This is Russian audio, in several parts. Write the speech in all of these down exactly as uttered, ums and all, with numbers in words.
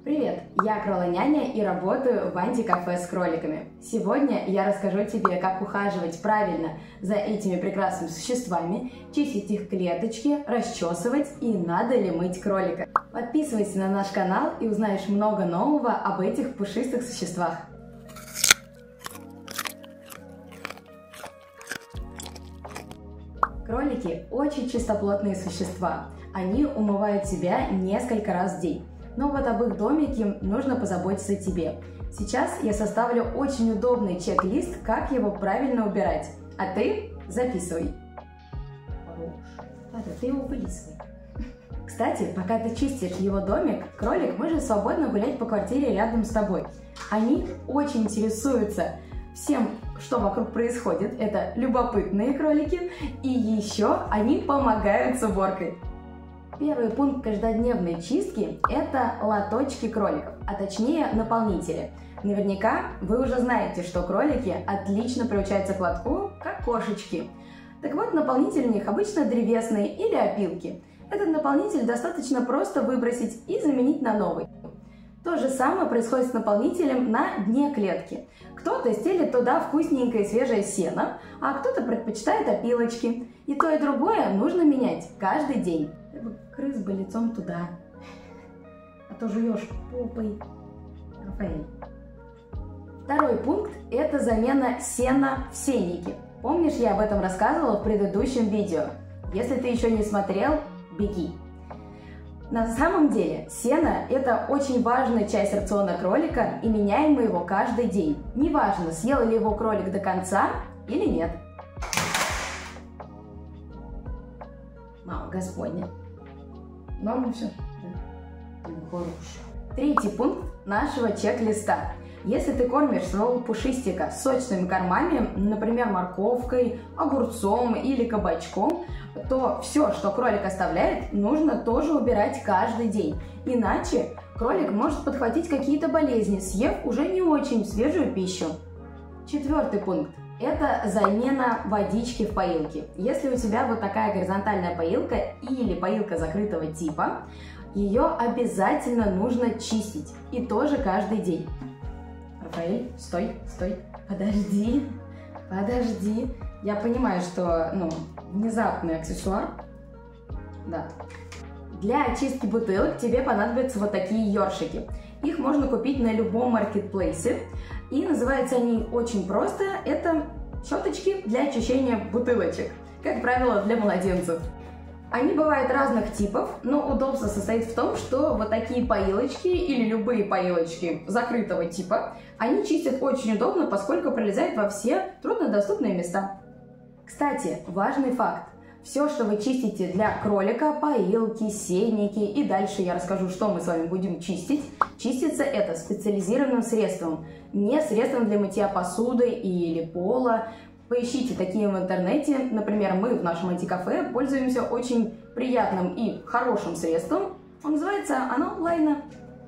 Привет, я Кролоняня и работаю в антикафе с кроликами. Сегодня я расскажу тебе, как ухаживать правильно за этими прекрасными существами, чистить их клеточки, расчесывать и надо ли мыть кролика. Подписывайся на наш канал и узнаешь много нового об этих пушистых существах. Кролики очень чистоплотные существа. Они умывают себя несколько раз в день. Но вот об их домике нужно позаботиться тебе. Сейчас я составлю очень удобный чек-лист, как его правильно убирать. А ты записывай. Хорош. Ладно, ты его вылизывай. Кстати, пока ты чистишь его домик, кролик может свободно гулять по квартире рядом с тобой. Они очень интересуются всем, что вокруг происходит. Это любопытные кролики. И еще они помогают с уборкой. Первый пункт каждодневной чистки – это лоточки кроликов, а точнее наполнители. Наверняка вы уже знаете, что кролики отлично приучаются к лотку, как кошечки. Так вот, наполнитель у них обычно древесные или опилки. Этот наполнитель достаточно просто выбросить и заменить на новый. То же самое происходит с наполнителем на дне клетки. Кто-то стелит туда вкусненькое свежее сено, а кто-то предпочитает опилочки. И то, и другое нужно менять каждый день. Крыс бы лицом туда, а то жуешь попой. Рафаэль. Второй пункт – это замена сена в сенники. Помнишь, я об этом рассказывала в предыдущем видео? Если ты еще не смотрел, беги. На самом деле, сено – это очень важная часть рациона кролика, и меняем мы его каждый день. Неважно, съел ли его кролик до конца или нет. Мама Господня. Норма все? Да. Хорошо. Третий пункт нашего чек-листа. Если ты кормишь своего пушистика сочными кормами, например, морковкой, огурцом или кабачком, то все, что кролик оставляет, нужно тоже убирать каждый день. Иначе кролик может подхватить какие-то болезни, съев уже не очень свежую пищу. Четвертый пункт. Это замена водички в поилке. Если у тебя вот такая горизонтальная поилка или поилка закрытого типа, ее обязательно нужно чистить. И тоже каждый день. Рафаэль, стой, стой, подожди, подожди. Я понимаю, что, ну, внезапный аксессуар. Да. Для очистки бутылок тебе понадобятся вот такие ёршики. Их можно купить на любом маркетплейсе. И называются они очень просто. Это щеточки для очищения бутылочек. Как правило, для младенцев. Они бывают разных типов, но удобство состоит в том, что вот такие поилочки или любые поилочки закрытого типа, они чистят очень удобно, поскольку пролезают во все труднодоступные места. Кстати, важный факт. Все, что вы чистите для кролика, поилки, сенники, и дальше я расскажу, что мы с вами будем чистить, чистится это специализированным средством, не средством для мытья посуды или пола. Поищите такие в интернете. Например, мы в нашем антикафе пользуемся очень приятным и хорошим средством. Он называется оно Лайна.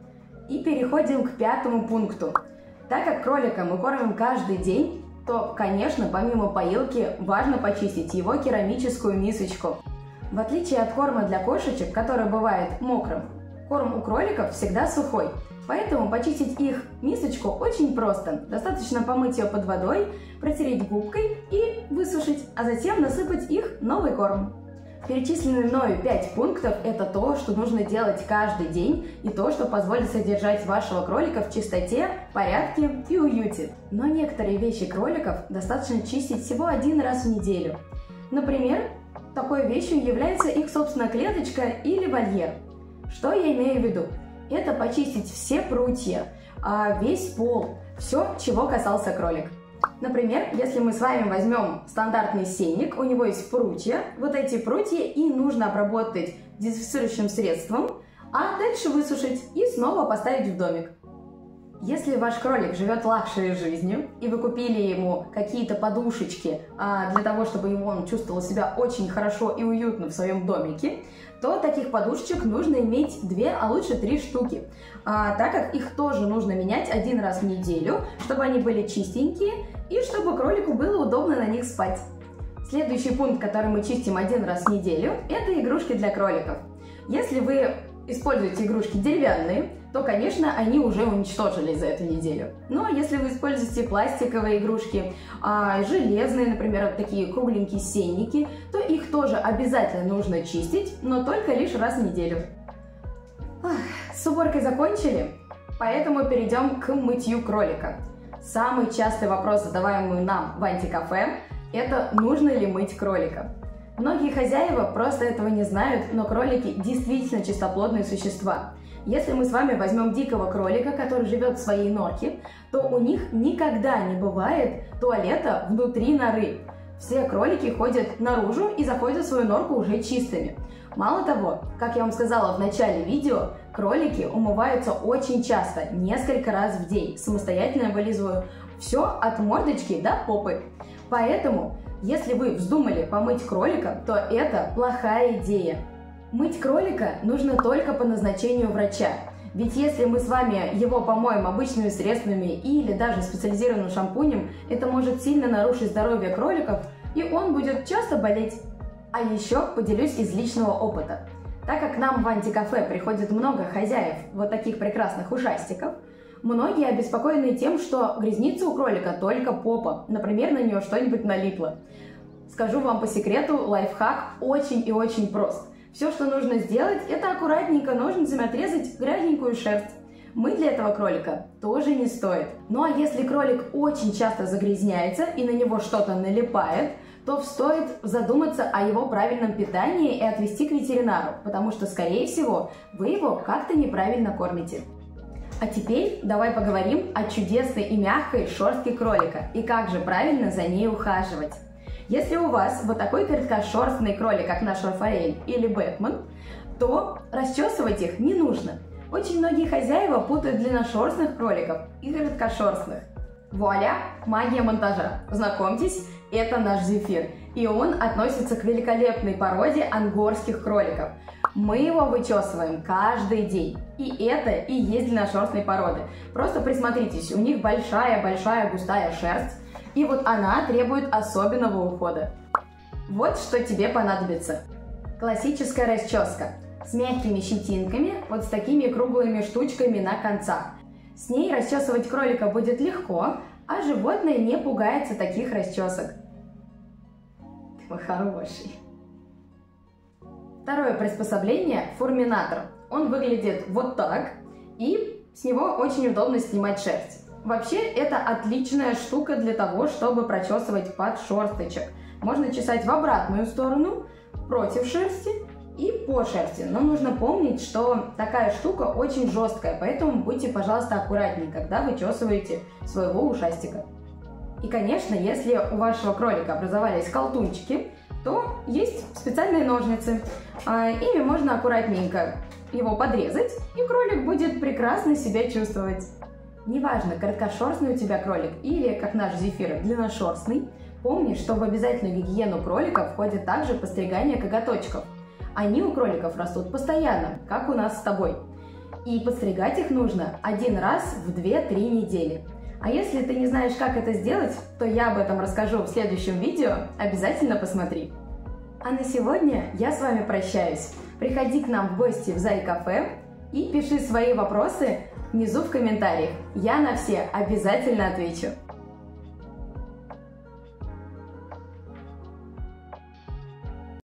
И переходим к пятому пункту. Так как кролика мы кормим каждый день, то, конечно, помимо поилки, важно почистить его керамическую мисочку. В отличие от корма для кошечек, который бывает мокрым, корм у кроликов всегда сухой. Поэтому почистить их мисочку очень просто. Достаточно помыть ее под водой, протереть губкой и высушить, а затем насыпать их новый корм. Перечисленные мною пять пунктов – это то, что нужно делать каждый день и то, что позволит содержать вашего кролика в чистоте, порядке и уюте. Но некоторые вещи кроликов достаточно чистить всего один раз в неделю. Например, такой вещью является их собственная клеточка или вольер. Что я имею в виду? Это почистить все прутья, весь пол, все, чего касался кролик. Например, если мы с вами возьмем стандартный сенник, у него есть прутья, вот эти прутья и нужно обработать дезинфицирующим средством, а дальше высушить и снова поставить в домик. Если ваш кролик живет лакшери жизнью, и вы купили ему какие-то подушечки а, для того, чтобы он чувствовал себя очень хорошо и уютно в своем домике, то таких подушечек нужно иметь две, а лучше три штуки, а, так как их тоже нужно менять один раз в неделю, чтобы они были чистенькие и чтобы кролику было удобно на них спать. Следующий пункт, который мы чистим один раз в неделю, это игрушки для кроликов. Если вы используете игрушки деревянные, то, конечно, они уже уничтожились за эту неделю. Ну, а если вы используете пластиковые игрушки, а, железные, например, вот такие кругленькие сенники, то их тоже обязательно нужно чистить, но только лишь раз в неделю. Ах, с уборкой закончили, поэтому перейдем к мытью кролика. Самый частый вопрос, задаваемый нам в антикафе, это нужно ли мыть кролика. Многие хозяева просто этого не знают, но кролики действительно чистоплотные существа. Если мы с вами возьмем дикого кролика, который живет в своей норке, то у них никогда не бывает туалета внутри норы. Все кролики ходят наружу и заходят в свою норку уже чистыми. Мало того, как я вам сказала в начале видео, кролики умываются очень часто, несколько раз в день, самостоятельно вылизывая все от мордочки до попы. Поэтому, если вы вздумали помыть кролика, то это плохая идея. Мыть кролика нужно только по назначению врача. Ведь если мы с вами его помоем обычными средствами или даже специализированным шампунем, это может сильно нарушить здоровье кроликов, и он будет часто болеть. А еще поделюсь из личного опыта. Так как к нам в антикафе приходит много хозяев вот таких прекрасных ушастиков, многие обеспокоены тем, что грязнится у кролика только попа, например, на нее что-нибудь налипло. Скажу вам по секрету, лайфхак очень и очень прост. Все, что нужно сделать, это аккуратненько ножницами отрезать грязненькую шерсть. Мыть для этого кролика тоже не стоит. Ну а если кролик очень часто загрязняется и на него что-то налипает, то стоит задуматься о его правильном питании и отвезти к ветеринару, потому что, скорее всего, вы его как-то неправильно кормите. А теперь давай поговорим о чудесной и мягкой шерстке кролика и как же правильно за ней ухаживать. Если у вас вот такой короткошерстный кролик, как наш Рафаэль или Бэтмен, то расчесывать их не нужно. Очень многие хозяева путают длинношерстных кроликов и короткошерстных. Вуаля! Магия монтажа! Знакомьтесь, это наш Зефир, и он относится к великолепной породе ангорских кроликов. Мы его вычесываем каждый день, и это и есть длинношерстные породы. Просто присмотритесь, у них большая-большая густая шерсть, и вот она требует особенного ухода. Вот что тебе понадобится. Классическая расческа с мягкими щетинками, вот с такими круглыми штучками на концах. С ней расчесывать кролика будет легко, а животное не пугается таких расчесок. Ты мой хороший. Второе приспособление – фурминатор. Он выглядит вот так, и с него очень удобно снимать шерсть. Вообще, это отличная штука для того, чтобы прочесывать подшерсточек. Можно чесать в обратную сторону, против шерсти и по шерсти. Но нужно помнить, что такая штука очень жесткая, поэтому будьте, пожалуйста, аккуратнее, когда вы чесываете своего ушастика. И, конечно, если у вашего кролика образовались колтунчики, то есть специальные ножницы. Ими можно аккуратненько его подрезать, и кролик будет прекрасно себя чувствовать. Неважно, короткошерстный у тебя кролик или, как наш Зефир, длинношерстный, помни, что в обязательную гигиену кролика входит также постригание коготочков. Они у кроликов растут постоянно, как у нас с тобой. И подстригать их нужно один раз в две-три недели. А если ты не знаешь, как это сделать, то я об этом расскажу в следующем видео, обязательно посмотри. А на сегодня я с вами прощаюсь. Приходи к нам в гости в Зай-кафе и пиши свои вопросы внизу в комментариях. Я на все обязательно отвечу.